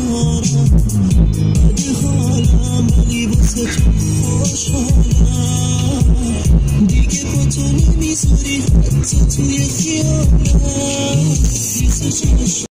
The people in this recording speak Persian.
بده حالم ولی واسه تو خوشحالم دیگه با تو نمیذاری حتی توی خیالم